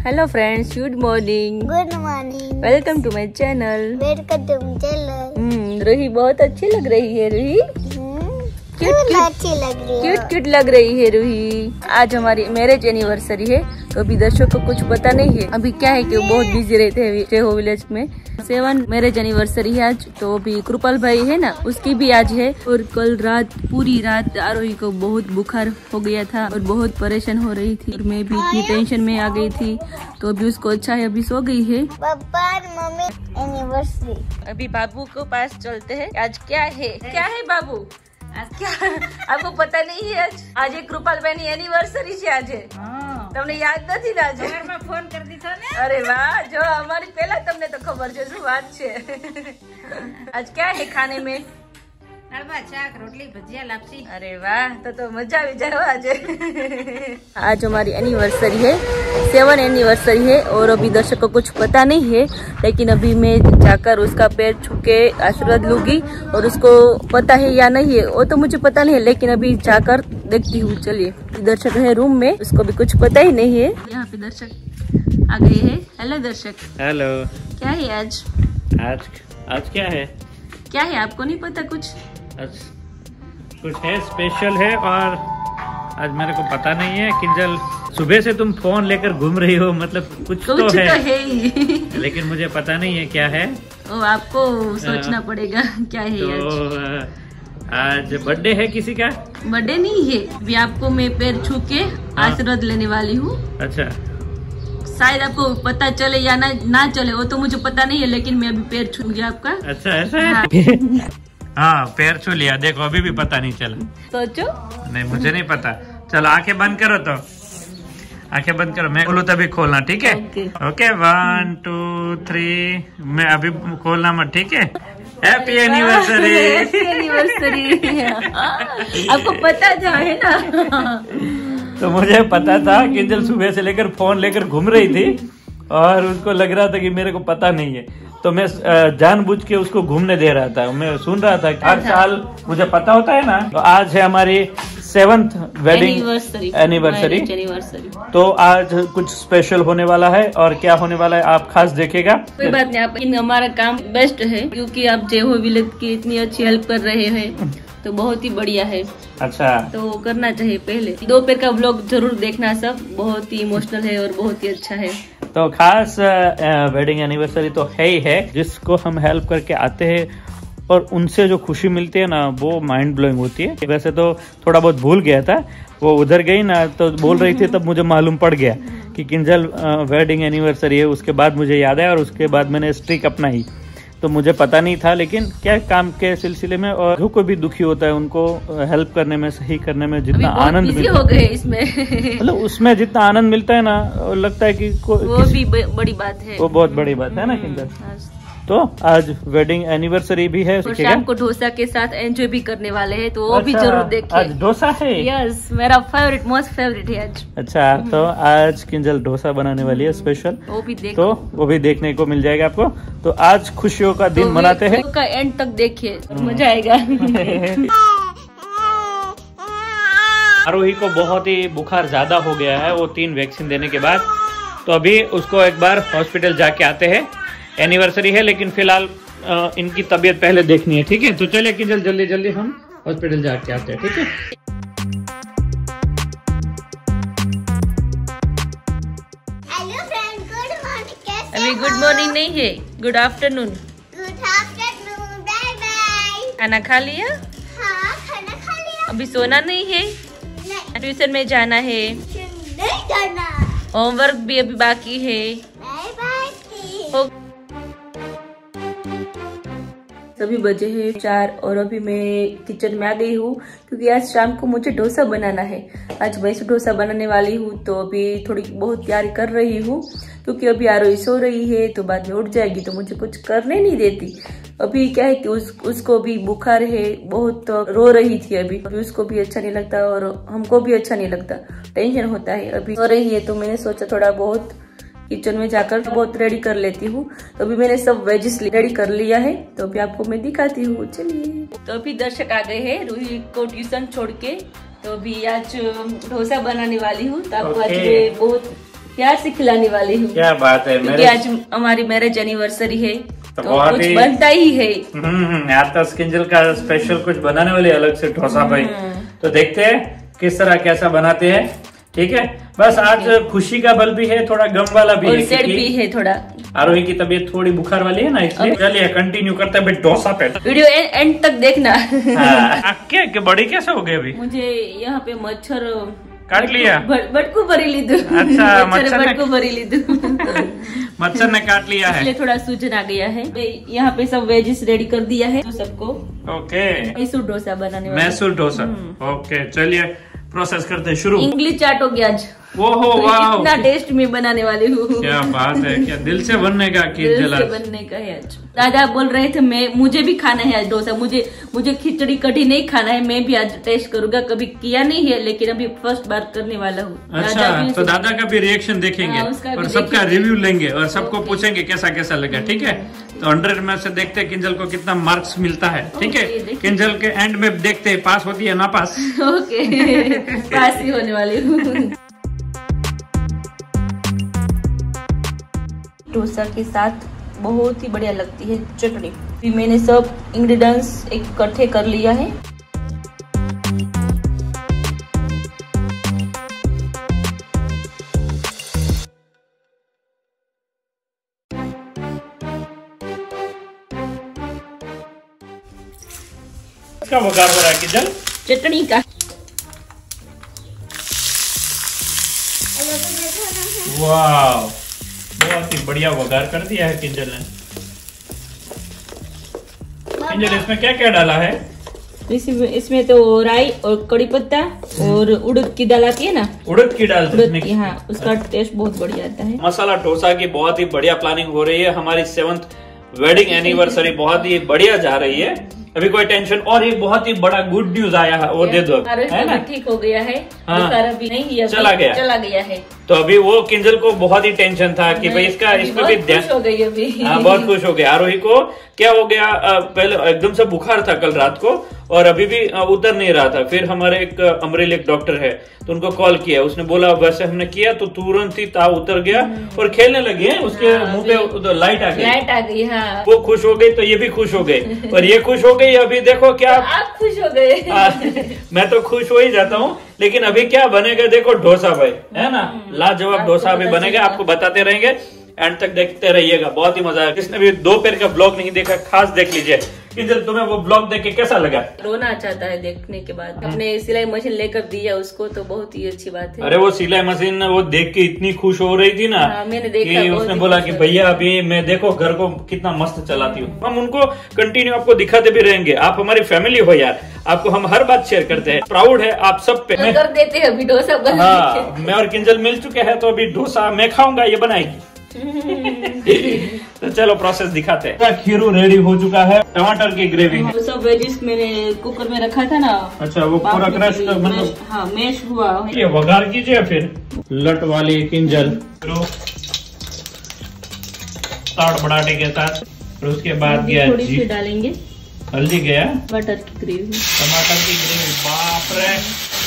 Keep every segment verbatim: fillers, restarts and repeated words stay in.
Hello friends, good morning. Good morning. Welcome to my channel. Welcome to my channel. Ruhi बहुत अच्छी लग रही है। रूही क्यूट क्यूट अच्छी लग रही है। क्यूट क्यूट लग रही है रूही। आज हमारी मैरिज एनिवर्सरी है, तो अभी दर्शकों को कुछ पता नहीं है। अभी क्या है कि वो बहुत बिजी रहते हैं हो विलेज में। सेवन मैरिज एनिवर्सरी है आज, तो अभी कृपाल भाई है ना, उसकी भी आज है। और कल रात पूरी रात आरोही को बहुत बुखार हो गया था और बहुत परेशान हो रही थी और मैं भी इतनी टेंशन में आ गई थी। तो अभी उसको अच्छा है, अभी सो गई है। पापा और मम्मी एनिवर्सरी। अभी बाबू को पास चलते हैं। आज क्या है क्या है बाबू? आज क्या आपको पता नहीं है? आज आज एक कृपाल भाई एनिवर्सरी से आज है। તમને યાદ નથી ને? આજે મેં ફોન કરી દીધો ને। અરે વાહ, જો અમારી પહેલા તમને તો ખબર છે શું વાત છે। आज क्या है खाने में? દાળભાત, શાક, રોટલી, ભજીયા, લાપસી। अरे वाह, तो तो मजा भी जाए आज। आज हमारी एनिवर्सरी है, सेवन एनिवर्सरी है और अभी दर्शकों को कुछ पता नहीं है, लेकिन अभी मैं जाकर उसका पैर छू के आशीर्वाद लूंगी और उसको पता है या नहीं है वो तो मुझे पता नहीं है, लेकिन अभी जाकर देखती हूँ। चलिए, दर्शक है रूम में, उसको भी कुछ पता ही नहीं है। यहाँ पे दर्शक आ गए हैं। हेलो दर्शक। हेलो। क्या है आज? आज आज क्या है? क्या है आपको नहीं पता कुछ? आज कुछ है, स्पेशल है और आज मेरे को पता नहीं है। किंजल, सुबह से तुम फोन लेकर घूम रही हो, मतलब कुछ, कुछ तो है, तो है ही। लेकिन मुझे पता नहीं है क्या है। ओ, आपको सोचना पड़ेगा क्या है। तो आज बर्थडे है किसी का? बर्थडे नहीं है, अभी आपको मैं पैर छू के आशीर्वाद लेने वाली हूँ। अच्छा, शायद आपको पता चले या ना ना चले वो तो मुझे पता नहीं है, लेकिन मैं अभी पैर छूंगी आपका। अच्छा ऐसा है। हाँ, पैर छू लिया। देखो, अभी भी पता नहीं चला। सोचो। नहीं, मुझे नहीं पता। चलो आंखें बंद करो, तो आंखें बंद करो, मैं खोलूँ तभी खोलना, ठीक है? Okay, one two three. मैं अभी खोलना मत, ठीक है? Happy anniversary. Happy anniversary. आपको पता था है ना? तो मुझे पता था। किंजल सुबह से लेकर फोन लेकर घूम रही थी और उसको लग रहा था कि मेरे को पता नहीं है, तो मैं जानबूझ के उसको घूमने दे रहा था। मैं सुन रहा था हर साल मुझे पता होता है ना। तो आज है हमारी सेवंथ वेडिंग एनिवर्सरी। तो आज कुछ स्पेशल होने वाला है, और क्या होने वाला है आप खास देखेगा। कोई बात नहीं, आप हमारा काम बेस्ट है क्योंकि आप जेहो विलेज की इतनी अच्छी हेल्प कर रहे हैं, तो बहुत ही बढ़िया है। अच्छा, तो करना चाहिए। पहले दोपहर का व्लॉग जरूर देखना, सब बहुत ही इमोशनल है और बहुत ही अच्छा है। तो खास वेडिंग एनिवर्सरी तो है ही है, जिसको हम हेल्प करके आते हैं और उनसे जो खुशी मिलती है ना, वो माइंड ब्लोइंग होती है। वैसे तो थोड़ा बहुत भूल गया था, वो उधर गई ना तो बोल रही थी, तब मुझे मालूम पड़ गया कि किंजल वेडिंग एनिवर्सरी है। उसके बाद मुझे याद आया और उसके बाद मैंने स्ट्रिक अपनाई। तो मुझे पता नहीं था, लेकिन क्या काम के सिलसिले में, और जो कोई भी दुखी होता है उनको हेल्प करने में, सही करने में जितना आनंद मिलता हो गए इसमें, मतलब उसमें जितना आनंद मिलता है ना, लगता है कि वो भी बड़ी बात है। वो बहुत बड़ी बात है ना किंजल। तो आज वेडिंग एनिवर्सरी भी है, और शाम को डोसा के साथ एंजॉय भी करने वाले हैं, तो वो भी जरूर देखिए। आज डोसा है? यस, मेरा फेवरेट, मोस्ट फेवरेट है आज। अच्छा, तो आज किंजल डोसा बनाने वाली है स्पेशल, वो भी देखो। तो वो भी देखने को मिल जाएगा आपको। तो आज खुशियों का दिन तो मनाते हैं, का एंड तक देखिए, मजा आएगा। आरोही को बहुत ही बुखार ज्यादा हो गया है, वो तीन वैक्सीन देने के बाद। तो अभी उसको एक बार हॉस्पिटल जाके आते हैं। एनिवर्सरी है, लेकिन फिलहाल इनकी तबीयत पहले देखनी है, ठीक है? तो चलिए किंजल, जल्दी जल्दी हम हॉस्पिटल जाके आते हैं, ठीक है? Hello friend, good morning. कैसे अभी गुड मॉर्निंग नहीं है, good afternoon. Good afternoon. Bye bye. खाना खा लिया? हाँ, खाना खा लिया। अभी सोना नहीं है? नहीं, ट्यूशन में जाना है। नहीं जाना। होमवर्क भी अभी बाकी है। Bye bye. सभी बजे हैं चार और अभी मैं किचन में आ गई हूँ क्योंकि आज शाम को मुझे डोसा बनाना है। आज वैसे डोसा बनाने वाली हूँ, तो अभी थोड़ी बहुत तैयारी कर रही हूँ क्योंकि अभी आरोही सो रही है, तो बाद में उठ जाएगी तो मुझे कुछ करने नहीं देती। अभी क्या है कि उस, उसको भी बुखार है, बहुत रो रही थी अभी अभी उसको भी अच्छा नहीं लगता और हमको भी अच्छा नहीं लगता, टेंशन होता है। अभी सो रही है, तो मैंने सोचा थोड़ा बहुत किचन में जाकर बहुत रेडी कर लेती हूँ। तो अभी मैंने सब वेजिस रेडी कर लिया है, तो अभी आपको मैं दिखाती हूँ। चलिए, तो अभी दर्शक आ गए हैं रूही को ट्यूशन छोड़ के, तो अभी आज डोसा बनाने वाली हूँ। तो आपको आज मैं बहुत प्यार से खिलाने वाली हूँ। क्या बात है, क्योंकि आज हमारी मैरिज एनिवर्सरी है तो, तो बहुत कुछ ही बनता ही है। हम्म यार तो किंजल का स्पेशल कुछ बनाने वाले अलग से डोसा भाई। तो देखते हैं किस तरह कैसा बनाते हैं। ठीक है, बस आज खुशी का बल भी है, थोड़ा गम वाला भी और है, सेड भी है थोड़ा। आरोही की तबीयत थोड़ी बुखार वाली है ना, इसलिए चलिए कंटिन्यू करते हैं डोसा पे। वीडियो एंड, एंड तक देखना। हाँ, क्या क्या बड़ी कैसे हो गई अभी? मुझे यहाँ पे मच्छर काट लिया, बटकू भरी ली दू। अच्छा, मच्छर ने- बटकू भरी ली दू। मच्छर ने काट लिया है, इसलिए थोड़ा सूजन आ गया है। यहाँ पे सब वेजिस रेडी कर दिया है तो सबको ओके मैसूर डोसा बनाने वाला। मैसूर डोसा, ओके चलिए प्रोसेस करते हैं शुरू। इंग्लिश चाट हो गया आज। वो हो तो वाह, इतना टेस्ट में बनाने वाली हूँ। क्या बात है, क्या दिल से बनने का दिल किंजल से आज। बनने का है आज। दादा बोल रहे थे मैं मुझे भी खाना है आज डोसा, मुझे मुझे खिचड़ी कढ़ी नहीं खाना है, मैं भी आज टेस्ट करूंगा। कभी किया नहीं है लेकिन अभी फर्स्ट बार करने वाला हूँ। अच्छा, तो दादा का भी रिएक्शन देखेंगे हाँ, उसका भी और सबका देखेंगे। रिव्यू लेंगे और सबको ओके। पूछेंगे कैसा कैसा लगा। ठीक है, तो हंड्रेड में से देखते हैं किंजल को कितना मार्क्स मिलता है। ठीक है, ओके, देखिए। किंजल के एंड में देखते हैं पास होती है ना पास। ओके पास ही होने वाली हूँ। डोसा के साथ बहुत ही बढ़िया लगती है चटनी। फिर मैंने सब इंग्रेडिएंट्स इकट्ठे कर लिया है। इसका वगार हो रहा है किंजल, चटनी का। वाह बहुत ही बढ़िया वगार कर दिया है किंजल ने। किंजल इसमें क्या क्या डाला है? इसमें इसमें तो राई और कड़ी पत्ता और उड़द की दाल आती है ना, उड़द की दाल से उड़द mix। की, हाँ उसका टेस्ट बहुत बढ़िया आता है। मसाला डोसा की बहुत ही बढ़िया प्लानिंग हो रही है। हमारी सेवंथ वेडिंग एनिवर्सरी बहुत ही बढ़िया जा रही है, अभी कोई टेंशन। और एक बहुत ही बड़ा गुड न्यूज आया है, वो दे दो, है ना? ठीक हो गया है, हाँ। बुखार अभी नहीं है, चला गया। चला गया है। तो अभी वो किंजल को बहुत ही टेंशन था कि भाई इसका अभी इसमें भी बहुत ध्यान। खुश हो गई अभी। हाँ बहुत खुश हो गया। आरोही को क्या हो गया, अ, पहले एकदम से बुखार था कल रात को और अभी भी अ, उतर नहीं रहा था। फिर हमारे एक अमरेली एक डॉक्टर है तो उनको कॉल किया, उसने बोला वैसे हमने किया तो तुरंत ही ताव उतर गया और खेलने लगी है। उसके हाँ, मुंह पे लाइट आ गई, लाइट आ गई। हाँ वो खुश हो गई तो ये भी खुश हो गई और ये खुश हो गई। अभी देखो क्या, आप खुश हो गए। आ, मैं तो खुश हो ही जाता हूँ, लेकिन अभी क्या बनेगा देखो डोसा भाई, है ना? लाजवाब डोसा अभी बनेगा, आपको बताते रहेंगे, एंड तक देखते रहिएगा, बहुत ही मजा आएगा। जिसने भी दोपहर का ब्लॉग नहीं देखा खास देख लीजिए। किंजल तुम्हें वो ब्लॉग देख के कैसा लगा? रोना चाहता है देखने के बाद। अपने सिलाई मशीन लेकर दिया उसको तो बहुत ही अच्छी बात है। अरे वो सिलाई मशीन वो देख के इतनी खुश हो रही थी ना, हाँ, मैंने देखा, कि बहुत उसने ही बोला खुश कि हो भैया अभी मैं देखो घर को कितना मस्त चलाती हूँ। हम उनको कंटिन्यू आपको दिखाते भी रहेंगे, आप हमारी फैमिली हो यार, आपको हम हर बात शेयर करते हैं। प्राउड है आप सब पे। कर देते हैं अभी डोसा बना हाँ, मैं और किंजल मिल चुके हैं तो अभी डोसा मैं खाऊंगा, ये बनाएगी। तो चलो प्रोसेस दिखाते हैं। खीरू रेडी हो चुका है, टमाटर की ग्रेवी है। वो सब वेजिस मैंने कुकर में रखा था ना। अच्छा वो पूरा क्रश कर मतलब मैश, हाँ मैश हुआ है। ये वघार कीजिए फिर। लट वाली किंजल ताड़ बड़ाटे के साथ, फिर उसके बाद गया थोड़ी सी जी डालेंगे हल्दी, गया मटर की ग्रेवी, टमाटर की ग्रेवी। बाप रे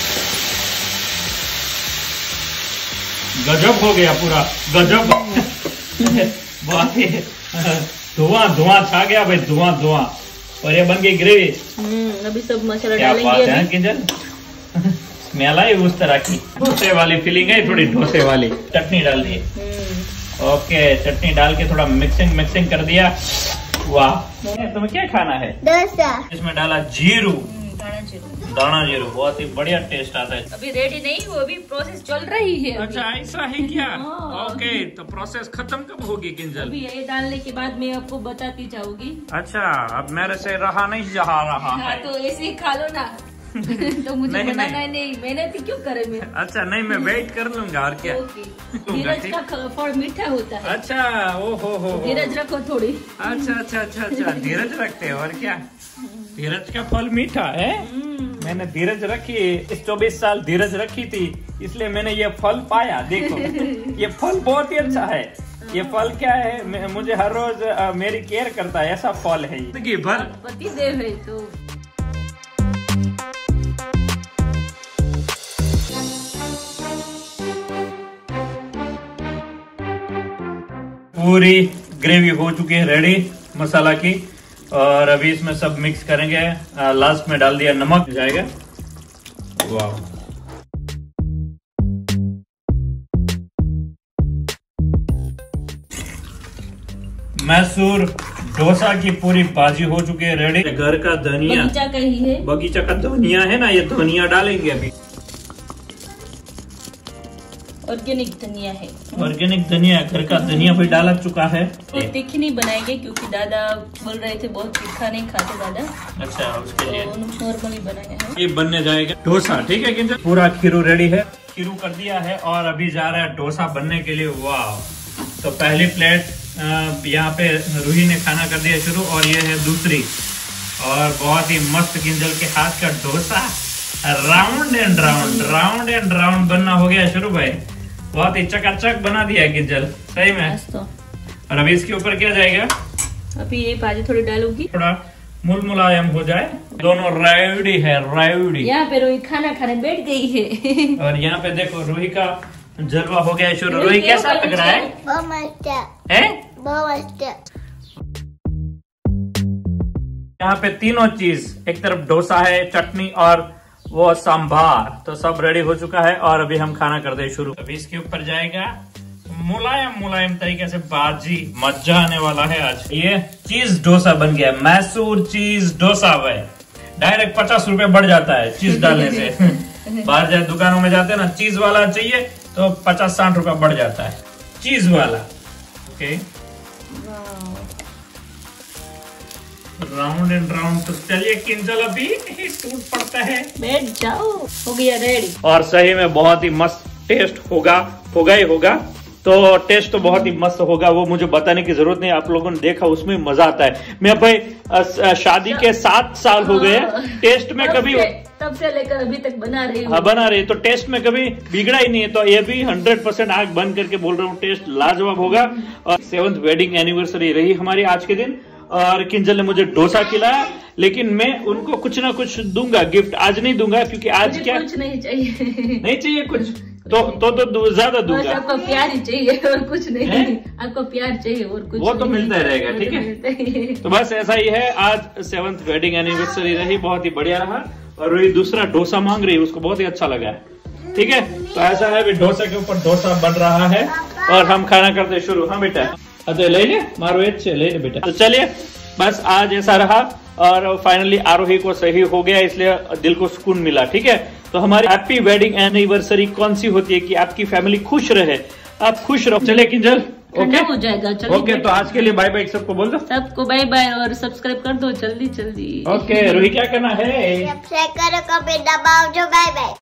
गजब हो गया, पूरा गजब। बहुत ही धुआं धुआं छा गया भाई, धुआं धुआं। और ये बन गई ग्रेवी। हम्म अभी सब मसाला क्या बात डालेंगे है अभी। किंजल, स्मेल आई उस तरह की, डोसे वाली फीलिंग है, थोड़ी डोसे वाली। चटनी डाल दी, हम्म, ओके चटनी डाल के थोड़ा मिक्सिंग मिक्सिंग कर दिया। वाह, तुम्हें क्या खाना है? डोसा। इसमें डाला जीरू, दाना जीरा। दाना जीरू, बहुत ही बढ़िया टेस्ट आता है। अभी रेडी नहीं हुआ, अभी प्रोसेस चल रही है अभी। अच्छा ऐसा है क्या? हाँ। ओके, तो प्रोसेस खत्म कब होगी किंजल? अभी ये डालने के बाद मैं आपको बताती जाऊंगी। अच्छा, अब मेरे से रहा नहीं जा रहा हाँ है। तो ऐसे ही खा लो ना। तो मुझे नहीं, बनाना नहीं। है नहीं, मेहनत ही क्यों करे मैं। अच्छा नहीं, मैं वेट कर लूंगा और क्या। ओके। धीरज का ख- फल मीठा होता है। अच्छा ओ हो हो हो। धीरज रखो थोड़ी। अच्छा अच्छा अच्छा अच्छा, धीरज रखते हो और क्या। धीरज का फल मीठा है। मैंने धीरज रखी, इस चौबीस साल धीरज रखी थी, इसलिए मैंने ये फल पाया। देखो ये फल बहुत ही अच्छा है। ये फल क्या है, मैं- मुझे हर रोज अ, मेरी केयर करता है, ऐसा फल है ये। भर पति देव है तो। पूरी ग्रेवी हो चुकी है रेडी मसाला की, और अभी इसमें सब मिक्स करेंगे। लास्ट में डाल दिया नमक जाएगा। वाह, मैसूर डोसा की पूरी बाजी हो चुकी है रेडी। घर का धनिया, बगीचा का ही है, बगीचा का धनिया है ना, ये धनिया डालेंगे अभी। ऑर्गेनिक धनिया है, ऑर्गेनिक धनिया, घर का धनिया भी डाला चुका है। तो तीखी नहीं बनाएंगे क्योंकि दादा बोल रहे थे बहुत तीखा नहीं खाते दादा। अच्छा, उसके लिए तो नॉर्मली बनाया है। ये बनने जाएगा डोसा, ठीक है किंजल। पूरा खीरू रेडी है, खीरू कर दिया है और अभी जा रहा है डोसा बनने के लिए। वाह, तो पहली प्लेट यहाँ पे रूही ने खाना कर दिया शुरू, और ये है दूसरी, और बहुत ही मस्त किंजल के हाथ का dosa round and round round and round बनना हो गया शुरू भाई। बहुत ही चकाचक बना दिया है किंजल, सही में। तो और अभी इसके ऊपर क्या जाएगा? अभी ये भाजी थोड़ी डालूंगी, थोड़ा मुलमुलायम हो जाए। दोनों रायडी है, रायडी। यहाँ पे रूही खाना खाने बैठ गई है। और यहाँ पे देखो रूही का जलवा हो गया शुरू। रूही कैसा लग रहा है? बहुत मस्त है? बहुत मस्त। यहाँ पे तीनों चीज, एक तरफ डोसा है, चटनी और वो सांभार, तो सब रेडी हो चुका है। और अभी हम खाना कर दे शुरू। अभी इसके ऊपर जाएगा मुलायम मुलायम तरीके से बाजी, मजा आने वाला है आज। ये चीज डोसा बन गया, मैसूर चीज डोसा भाई। डायरेक्ट पचास रुपए बढ़ जाता है चीज डालने से। बाहर जाए दुकानों में जाते हैं ना, चीज वाला चाहिए तो पचास साठ रुपए बढ़ जाता है चीज वाला। Okay, round and round. तो चलिए किंजल अभी टूट पड़ता है, बैठ जाओ। हो गया रेडी। और सही में बहुत ही मस्त टेस्ट होगा, होगा ही होगा। तो टेस्ट तो बहुत ही मस्त होगा, वो मुझे बताने की जरूरत नहीं, आप लोगों ने देखा, उसमें मजा आता है। मैं भाई शादी के सात साल हो गए, टेस्ट में कभी तब से लेकर अभी तक बना रही हूँ। हाँ, बना रही, तो टेस्ट में कभी बिगड़ा ही नहीं है। तो ये भी हंड्रेड परसेंट आग बंद करके बोल रहा हूँ, टेस्ट लाजवाब होगा। और सेवंथ वेडिंग एनिवर्सरी रही हमारी आज के दिन, और किंजल ने मुझे डोसा खिलाया, लेकिन मैं उनको कुछ ना कुछ दूंगा गिफ्ट। आज नहीं दूंगा क्योंकि आज क्या कुछ नहीं चाहिए। नहीं चाहिए कुछ, तो तो, तो ज्यादा दूंगा। आपको प्यार ही चाहिए और कुछ नहीं है? आपको प्यार चाहिए और कुछ वो तो नहीं। मिलता ही रहेगा, ठीक है। तो बस ऐसा ही है, आज सेवंथ वेडिंग एनिवर्सरी रही, बहुत ही बढ़िया रहा। और वही दूसरा डोसा मांग रही है, उसको बहुत ही अच्छा लगा है, ठीक है। तो ऐसा है, अभी डोसा के ऊपर डोसा बन रहा है और हम खाना करते शुरू। हाँ बेटा, अरे ले ले, मारो एच से ले ले बेटा। तो चलिए, बस आज ऐसा रहा, और फाइनली आरोही को सही हो गया, इसलिए दिल को सुकून मिला, ठीक है। तो हमारी हैप्पी वेडिंग एनिवर्सरी कौन सी होती है कि आपकी फैमिली खुश रहे, आप खुश रहो। चले किंजल, ओके हो जाएगा। चलो ओके, तो आज के लिए बाय बाय सबको बोल दो। सबको बाय बाय और सब्सक्राइब कर दो जल्दी जल्दी। ओके, रूही क्या करना है? सब्सक्राइब करो, कमेंट दबाओ जो। Bye bye.